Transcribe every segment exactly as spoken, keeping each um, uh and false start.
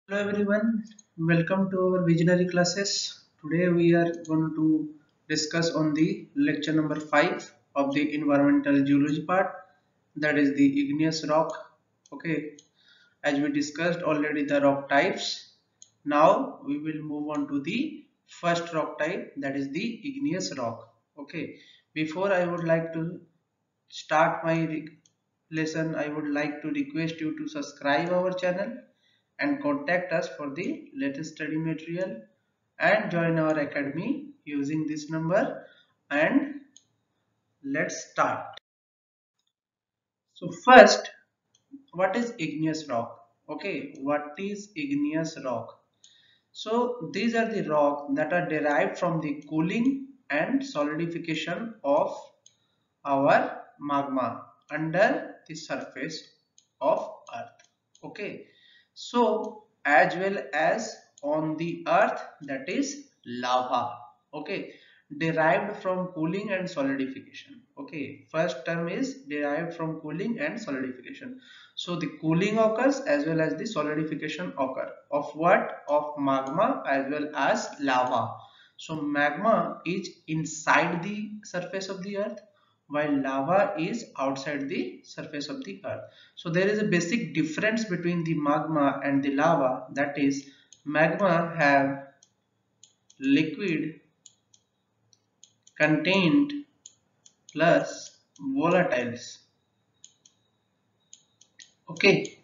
Hello everyone, welcome to our visionary classes. Today we are going to discuss on the lecture number five of the environmental geology part, that is the igneous rock. Okay, as we discussed already the rock types, now we will move on to the first rock type, that is the igneous rock. Okay, before I would like to start my lesson, I would like to request you to subscribe our channel and contact us for the latest study material and join our academy using this number. And let's start. So first, what is igneous rock? Okay, what is igneous rock? So these are the rocks that are derived from the cooling and solidification of our magma under the surface of earth. Okay, so as well as on the earth, that is lava. Okay, derived from cooling and solidification. Okay, first term is derived from cooling and solidification. So the cooling occurs as well as the solidification occur of what? Of magma as well as lava. So magma is inside the surface of the earth while lava is outside the surface of the earth. So there is a basic difference between the magma and the lava, that is magma have liquid contained plus volatiles. Okay,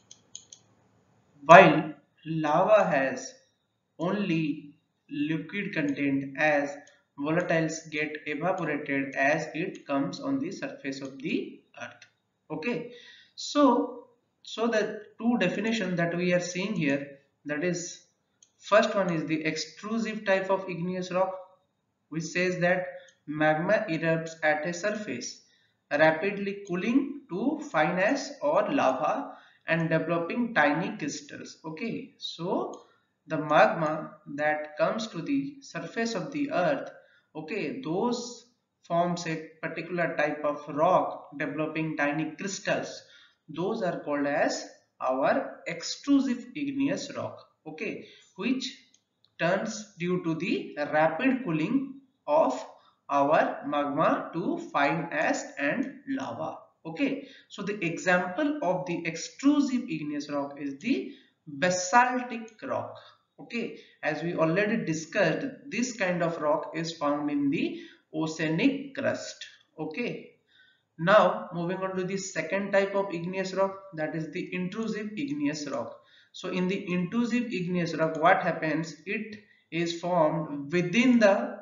while lava has only liquid content as volatiles get evaporated as it comes on the surface of the earth. Okay, so so the two definitions that we are seeing here, that is first one is the extrusive type of igneous rock, which says that magma erupts at a surface, rapidly cooling to fine ash or lava and developing tiny crystals. Okay, so the magma that comes to the surface of the earth, okay, those forms a particular type of rock developing tiny crystals. Those are called as our extrusive igneous rock. Okay, which turns due to the rapid cooling of our magma to fine ash and lava. Okay, so the example of the extrusive igneous rock is the basaltic rock. Okay, as we already discussed, this kind of rock is found in the oceanic crust. Okay, now moving on to the second type of igneous rock, that is the intrusive igneous rock. So in the intrusive igneous rock, what happens? It is formed within the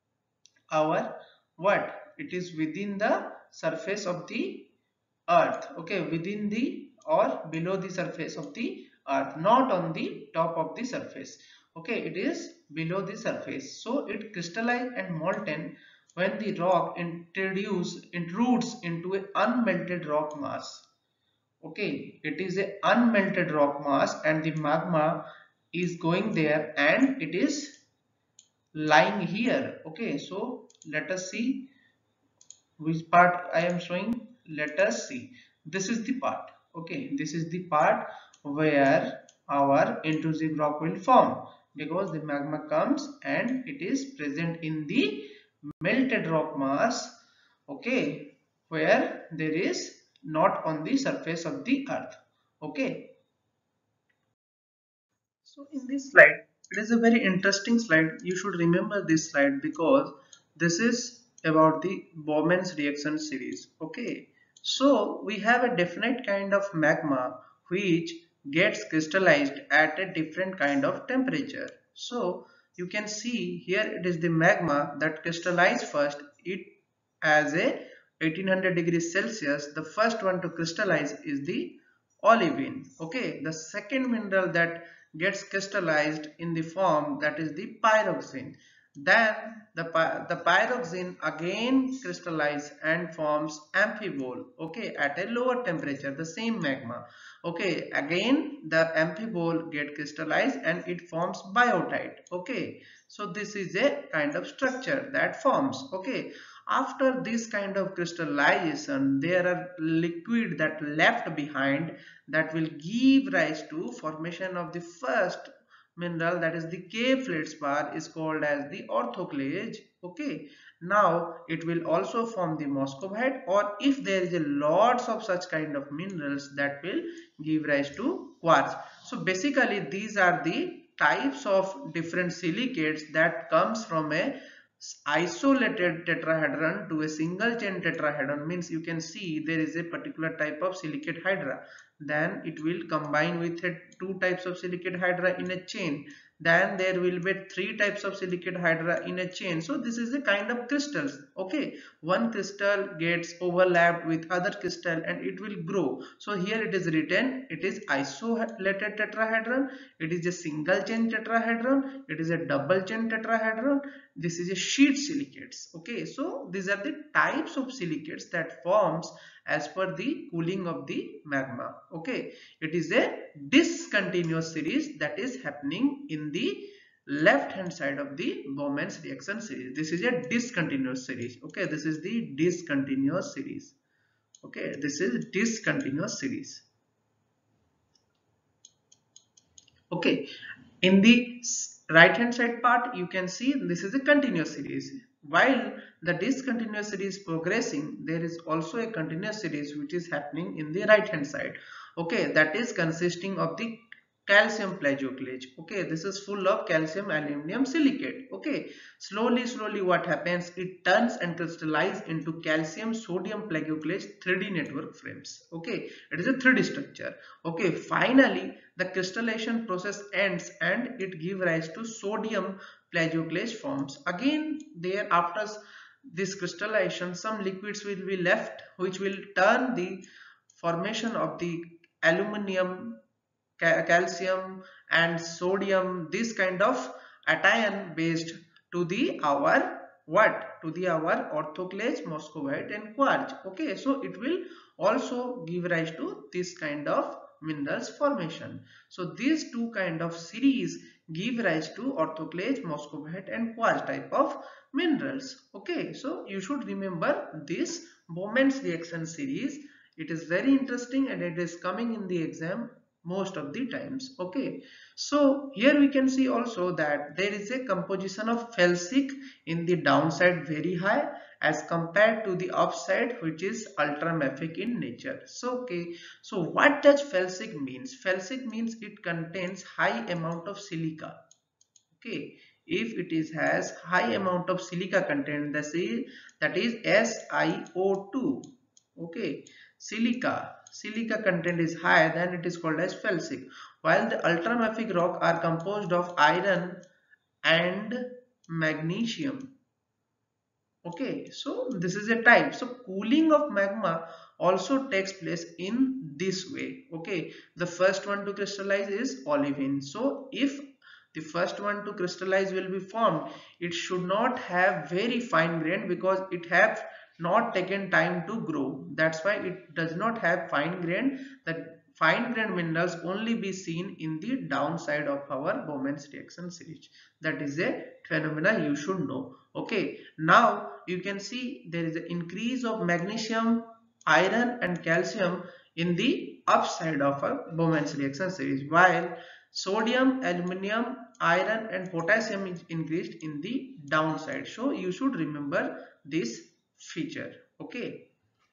our what? It is within the surface of the earth. Okay, within the or below the surface of the earth, not on the top of the surface. Okay, it is below the surface. So it crystallizes and molten when the rock introduce intrudes into a unmelted rock mass. Okay, it is a unmelted rock mass and the magma is going there and it is lying here. Okay, so let us see which part I am showing. Let us see. This is the part. Okay, this is the part where our intrusive rock will form, because the magma comes and it is present in the melted rock mass. Okay, where there is not on the surface of the earth. Okay, so in this slide, it is a very interesting slide. You should remember this slide because this is about the Bowman's reaction series. Okay, so we have a definite kind of magma which gets crystallized at a different kind of temperature. So you can see here it is the magma that crystallized first. It as a eighteen hundred degrees Celsius. The first one to crystallize is the olivine. Okay, the second mineral that gets crystallized in the form, that is the pyroxene. Then the, the pyroxene again crystallizes and forms amphibole, okay, at a lower temperature, the same magma. Okay, again the amphibole get crystallized and it forms biotite. Okay, so this is a kind of structure that forms. Okay, After this kind of crystallization, there are liquid that left behind that will give rise to formation of the first mineral, that is the K feldspar, is called as the orthoclase. Okay, now it will also form the moscovite, or if there is a lots of such kind of minerals, that will give rise to quartz. So basically these are the types of different silicates that comes from a isolated tetrahedron to a single chain tetrahedron. Means you can see there is a particular type of silicate hydra, then it will combine with a two types of silicate hydra in a chain, then there will be three types of silicate hydra in a chain. So this is a kind of crystals. Okay, one crystal gets overlapped with other crystal and it will grow. So here it is written, it is isolated tetrahedron, it is a single chain tetrahedron, it is a double chain tetrahedron, this is a sheet silicates. Okay, so these are the types of silicates that forms as per the cooling of the magma. Okay, it is a discontinuous series that is happening in the left hand side of the Bowman's reaction series. This is a discontinuous series. Okay, this is the discontinuous series. Okay, this is discontinuous series. Okay, in the right hand side part you can see this is a continuous series. While the discontinuous series progressing, there is also a continuous series which is happening in the right hand side. Okay, that is consisting of the calcium plagioclase. Okay, this is full of calcium aluminum silicate. Okay, slowly slowly what happens, it turns and crystallizes into calcium sodium plagioclase three D network frames. Okay, it is a three D structure. Okay, finally the crystallization process ends and it gives rise to sodium plagioclase forms. Again, there after this crystallization, some liquids will be left which will turn the formation of the aluminum, ca calcium and sodium, this kind of ation based to the our what to the our orthoclase, moscovite and quartz. Okay, so it will also give rise to this kind of minerals formation. So these two kind of series give rise to orthoclase, moscovite and quartz type of minerals. Okay, so you should remember this Bowman's reaction series. It is very interesting and it is coming in the exam most of the times. Okay, so here we can see also that there is a composition of felsic in the downside very high as compared to the upside, which is ultramafic in nature. So okay, so what does felsic means? Felsic means it contains high amount of silica. Okay, if it is has high amount of silica content, that is that is S i O two. Okay, silica silica content is high, then it is called as felsic. While the ultramafic rock are composed of iron and magnesium. Okay, so this is a type. So cooling of magma also takes place in this way. Okay, the first one to crystallize is olivine. So if the first one to crystallize will be formed, it should not have very fine grain because it have not taken time to grow. That's why it does not have fine grain. The fine grain minerals only be seen in the downside of our Bowman's reaction series. That is a phenomena you should know. Okay, now you can see there is an increase of magnesium, iron and calcium in the upside of a Bowman's reaction series, while sodium, aluminium, iron and potassium is increased in the downside. So you should remember this feature. Okay.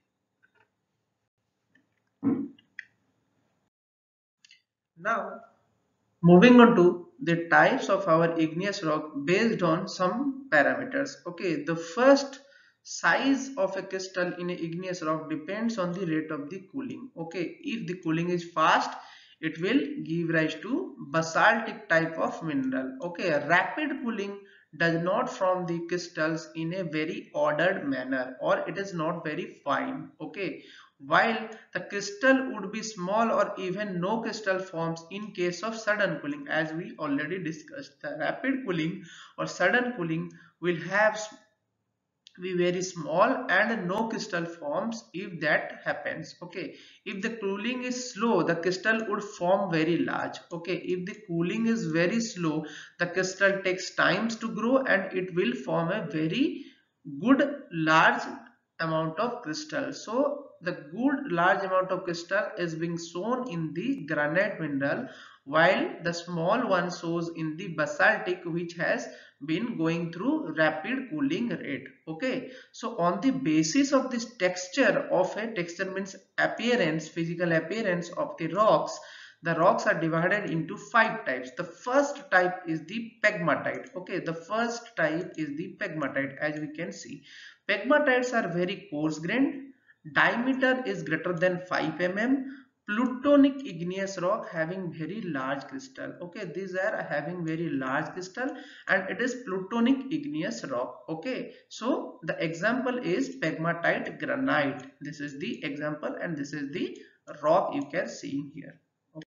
Now moving on to the types of our igneous rock based on some parameters. Okay, the first size of a crystal in a igneous rock depends on the rate of the cooling. Okay, if the cooling is fast, it will give rise to basaltic type of mineral. Okay, rapid cooling does not form the crystals in a very ordered manner, or it is not very fine. Okay, while the crystal would be small or even no crystal forms in case of sudden cooling, as we already discussed. The rapid cooling or sudden cooling will have be very small and no crystal forms if that happens. Okay, if the cooling is slow, the crystal would form very large. Okay, if the cooling is very slow, the crystal takes times to grow and it will form a very good large amount of crystal. So the good large amount of crystal is being shown in the granite mineral, while the small one shows in the basaltic, which has been going through rapid cooling rate. Okay, so on the basis of this texture of a texture means appearance, physical appearance of the rocks, the rocks are divided into five types. The first type is the pegmatite. Okay, the first type is the pegmatite. As we can see, pegmatites are very coarse grained, diameter is greater than five millimeters, plutonic igneous rock having very large crystal. Okay, these are having very large crystal and it is plutonic igneous rock. Okay, so the example is pegmatite granite. This is the example and this is the rock you can see here.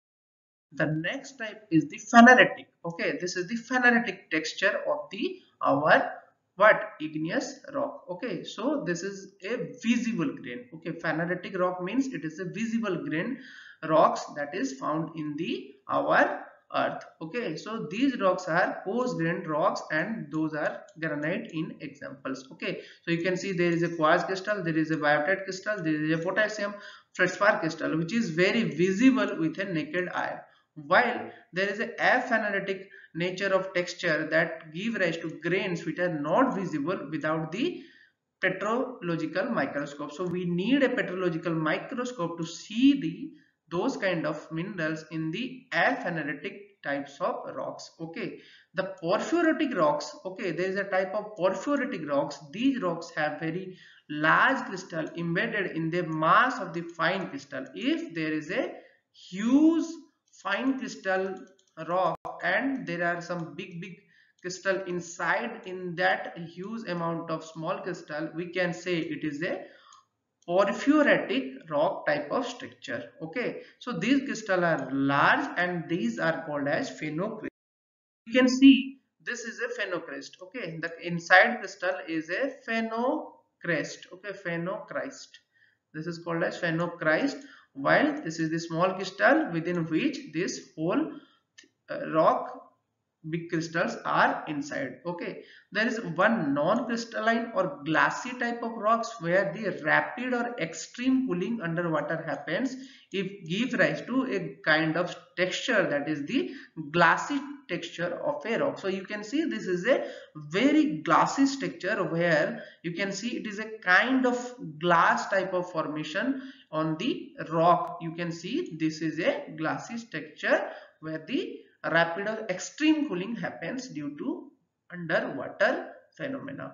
The next type is the phaneritic. Okay, this is the phaneritic texture of the our what igneous rock. Okay, so this is a visible grain. Okay, phaneritic rock means it is a visible grain rocks that is found in the our earth. Okay, so these rocks are coarse grained rocks and those are granite in examples. Okay, so you can see there is a quartz crystal, there is a biotite crystal, there is a potassium feldspar crystal which is very visible with a naked eye, while there is a aphaneritic nature of texture that give rise to grains which are not visible without the petrological microscope. So we need a petrological microscope to see the those kind of minerals in the aphaneritic types of rocks. Okay, the porphyritic rocks, okay, there is a type of porphyritic rocks. These rocks have very large crystal embedded in the mass of the fine crystal. If there is a huge fine crystal rock and there are some big big crystal inside in that huge amount of small crystal, we can say it is a porphyritic rock type of structure. Okay, so these crystals are large and these are called as phenocryst. You can see this is a phenocryst. Okay, the inside crystal is a phenocryst. Okay, phenocryst, this is called as phenocryst, while this is the small crystal within which this whole uh, rock big crystals are inside. Okay, there is one non-crystalline or glassy type of rocks where the rapid or extreme cooling underwater happens. It gives rise to a kind of texture that is the glassy texture of a rock. So you can see this is a very glassy structure where you can see it is a kind of glass type of formation on the rock. You can see this is a glassy structure where the rapid or extreme cooling happens due to underwater phenomena.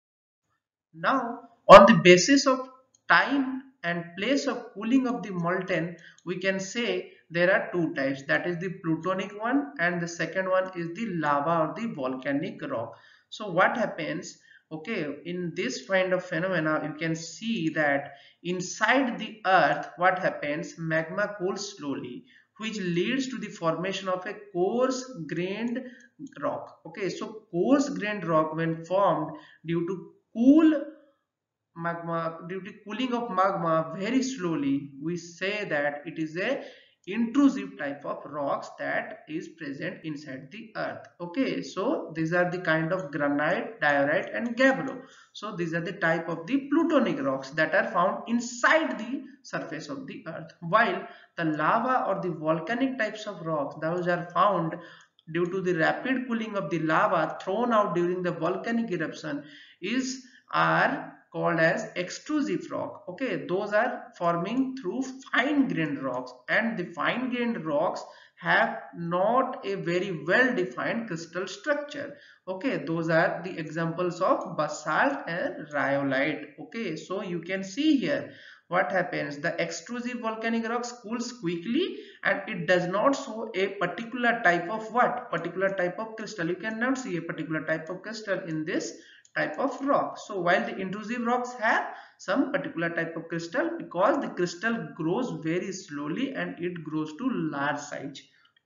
Now, on the basis of time and place of cooling of the molten, we can say there are two types, that is the plutonic one and the second one is the lava or the volcanic rock. So what happens, okay, in this kind of phenomena you can see that inside the earth what happens, magma cools slowly, which leads to the formation of a coarse grained rock. Okay, so coarse grained rock when formed due to cool magma, due to cooling of magma very slowly, we say that it is a intrusive type of rocks that is present inside the earth. Okay, so these are the kind of granite, diorite and gabbro. So these are the type of the plutonic rocks that are found inside the surface of the earth, while the lava or the volcanic types of rocks, those are found due to the rapid cooling of the lava thrown out during the volcanic eruption, is are called as extrusive rock. Okay, those are forming through fine grained rocks, and the fine grained rocks have not a very well defined crystal structure. Okay, those are the examples of basalt and rhyolite. Okay, so you can see here what happens, the extrusive volcanic rocks cools quickly and it does not show a particular type of what, particular type of crystal. You cannot see a particular type of crystal in this type of rock. So while the intrusive rocks have some particular type of crystal, because the crystal grows very slowly and it grows to large size.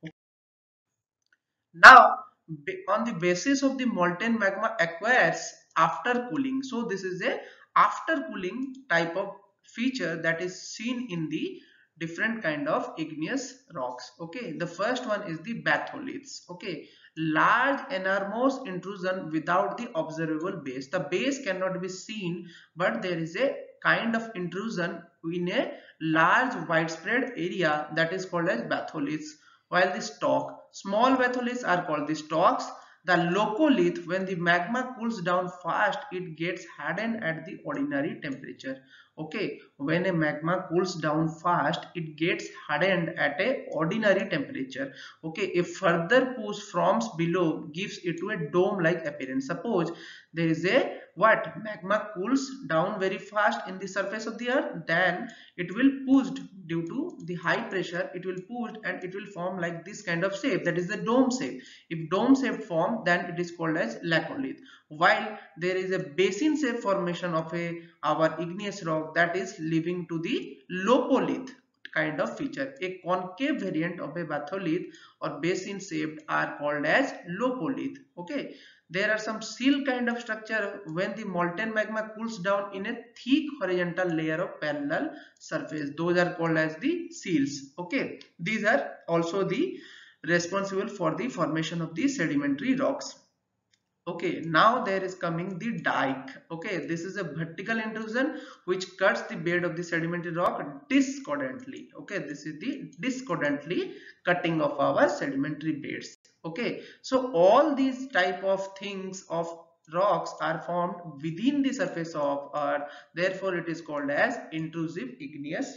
Now, on the basis of the molten magma acquires after cooling. So this is a after cooling type of feature that is seen in the different kind of igneous rocks. Okay, the first one is the batholiths. Okay, large enormous intrusion without the observable base. The base cannot be seen, but there is a kind of intrusion in a large widespread area that is called as batholiths. While the stalk, small batholiths are called the stalks. The locolith, when the magma cools down fast, it gets hardened at the ordinary temperature. Okay, when a magma cools down fast, it gets hardened at a ordinary temperature. Okay, a further push from below gives it to a dome-like appearance. Suppose there is a what magma cools down very fast in the surface of the earth, then it will pushed due to the high pressure, it will pushed and it will form like this kind of shape, that is the dome shape. If dome shape form, then it is called as laccolith. While there is a basin shape formation of a our igneous rock, that is leading to the lopolith kind of feature. A concave variant of a batholith or basin shaped are called as lopolith. Okay, there are some seal kind of structure when the molten magma cools down in a thick horizontal layer of parallel surface. Those are called as the seals. Okay, these are also the responsible for the formation of the sedimentary rocks. Okay, now there is coming the dike. Okay, this is a vertical intrusion which cuts the bed of the sedimentary rock discordantly. Okay, this is the discordantly cutting of our sedimentary beds. Okay, so all these type of things of rocks are formed within the surface of earth, therefore it is called as intrusive igneous.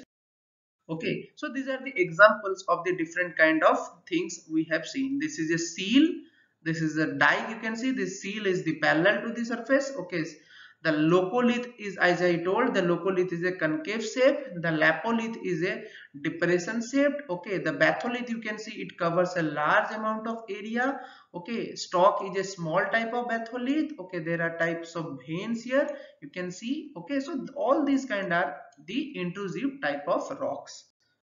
Okay, so these are the examples of the different kind of things we have seen. This is a seal, this is a dike. You can see this seal is the parallel to the surface. Okay, the locolith is, as I told, the locolith is a concave shape, the lapolith is a depression shaped. Okay, the batholith, you can see it covers a large amount of area. Okay, stalk is a small type of batholith. Okay, there are types of veins here, you can see. Okay, so all these kind are the intrusive type of rocks.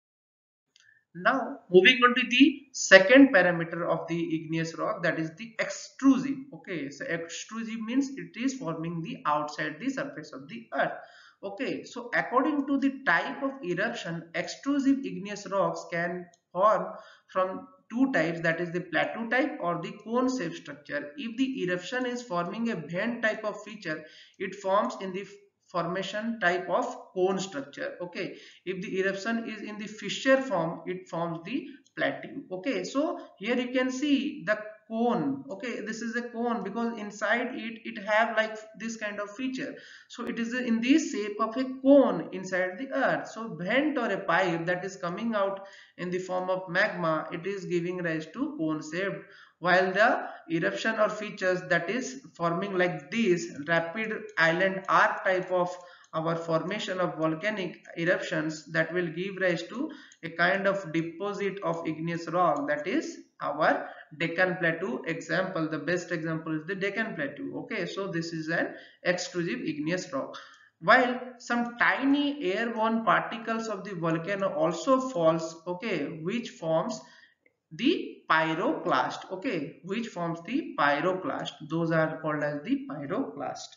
Now moving on to the second parameter of the igneous rock, that is the extrusive. Okay, so extrusive means it is forming the outside the surface of the earth. Okay, so according to the type of eruption, extrusive igneous rocks can form from two types, that is the plateau type or the cone shaped structure. If the eruption is forming a vent type of feature, it forms in the formation type of cone structure. Okay, if the eruption is in the fissure form, it forms the plateau. Okay, so here you can see the cone. Okay, this is a cone because inside it it have like this kind of feature, so it is in the shape of a cone inside the earth. So vent or a pipe that is coming out in the form of magma, it is giving rise to cone shaped, while the eruption or features that is forming like this rapid island arc type of our formation of volcanic eruptions, that will give rise to a kind of deposit of igneous rock, that is our Deccan Plateau example. The best example is the Deccan Plateau. Okay, so this is an extrusive igneous rock. While some tiny airborne particles of the volcano also falls, okay, which forms the pyroclast. Okay, which forms the pyroclast. Those are called as the pyroclast.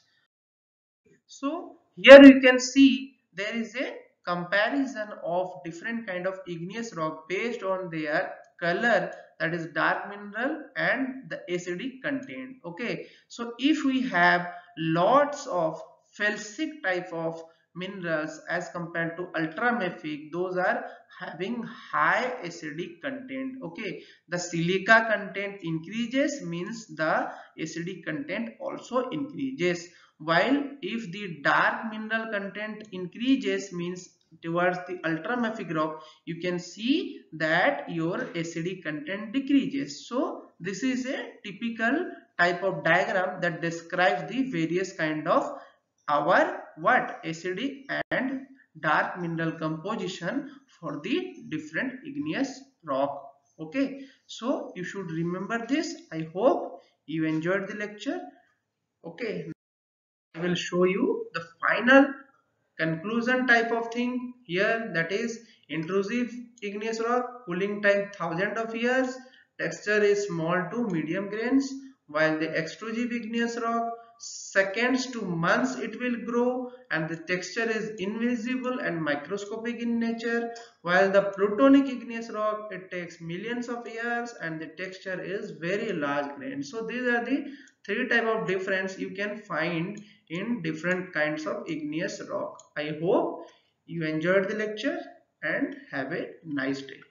So here you can see there is a comparison of different kind of igneous rock based on their color, that is dark mineral, and the acidic content. Okay, so if we have lots of felsic type of minerals as compared to ultramafic, those are having high acidic content. Okay, the silica content increases means the acidic content also increases, while if the dark mineral content increases means towards the ultramafic rock, you can see that your acidic content decreases. So this is a typical type of diagram that describes the various kind of our what acidic and dark mineral composition for the different igneous rock. Okay, so you should remember this. I hope you enjoyed the lecture. Okay, I will show you the final conclusion type of thing here, that is intrusive igneous rock, cooling time thousand of years, texture is small to medium grains. while the extrusive igneous rock, seconds to months it will grow and the texture is invisible and microscopic in nature, while the plutonic igneous rock, it takes millions of years and the texture is very large grained. So these are the three type of difference you can find in different kinds of igneous rock. I hope you enjoyed the lecture and have a nice day.